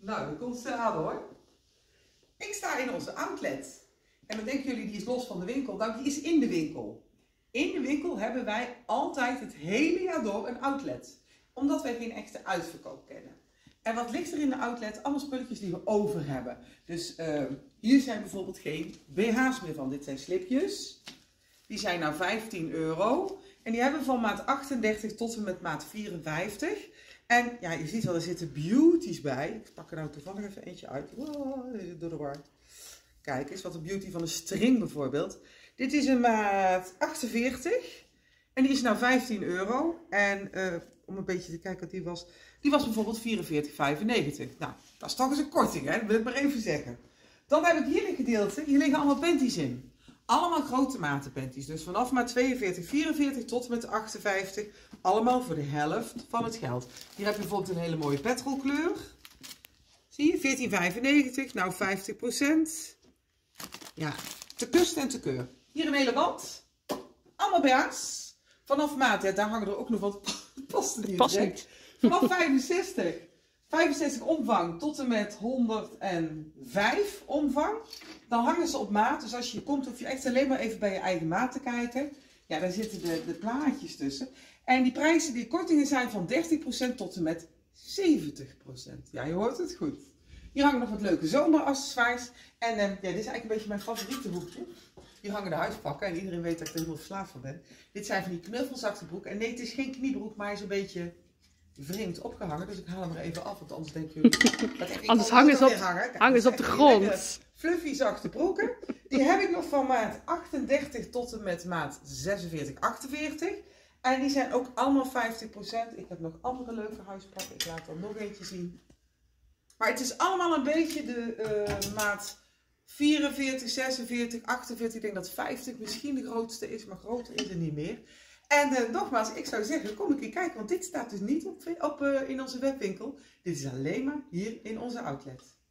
Nou, dan komt ze aan hoor. Ik sta in onze outlet. En dan denken jullie, die is los van de winkel. Nou, die is in de winkel. In de winkel hebben wij altijd het hele jaar door een outlet. Omdat wij geen echte uitverkoop kennen. En wat ligt er in de outlet? Allemaal spulletjes die we over hebben. Dus hier zijn bijvoorbeeld geen BH's meer van. Dit zijn slipjes. Die zijn nou €15. En die hebben we van maat 38 tot en met maat 54. En ja, je ziet wel, er zitten beauties bij. Ik pak er nou toevallig even eentje uit. Wow, deze door de war. Kijk eens, wat een beauty van een string bijvoorbeeld. Dit is een maat 48. En die is nou €15. En om een beetje te kijken wat die was bijvoorbeeld €44,95. Nou, dat is toch eens een korting, hè? Dat wil ik maar even zeggen. Dan heb ik hier een gedeelte, hier liggen allemaal panties in. Allemaal grote maten panties. Dus vanaf maat 42, 44 tot en met 58. Allemaal voor de helft van het geld. Hier heb je bijvoorbeeld een hele mooie petrolkleur. Zie je? €14,95. Nou 50%. Ja, te kust en te keur. Hier een hele band. Allemaal BH's. Vanaf maat, ja, daar hangen er ook nog wat. Past er niet. Past niet. Vanaf 65. 65 omvang tot en met 105 omvang. Dan hangen ze op maat. Dus als je komt, hoef je echt alleen maar even bij je eigen maat te kijken. Ja, daar zitten de plaatjes tussen. En die prijzen, die kortingen zijn van 30% tot en met 70%. Ja, je hoort het goed. Hier hangen nog wat leuke zomeraccessoires. En ja, dit is eigenlijk een beetje mijn favoriete hoekje. Hier hangen de huispakken en iedereen weet dat ik er helemaal verslaafd van ben. Dit zijn van die knuffelzaktenbroek. En nee, het is geen kniebroek, maar hij is een beetje vreemd opgehangen. Dus ik haal hem er even af, want anders denken jullie... Anders hangen ze op de grond. Fluffy zachte broeken. Die heb ik nog van maat 38 tot en met maat 46, 48. En die zijn ook allemaal 50%. Ik heb nog andere leuke huispakken. Ik laat er nog eentje zien. Maar het is allemaal een beetje de maat 44, 46, 48. Ik denk dat 50 misschien de grootste is, maar groter is er niet meer. En nogmaals, ik zou zeggen, kom een keer kijken. Want dit staat dus niet in onze webwinkel. Dit is alleen maar hier in onze outlet.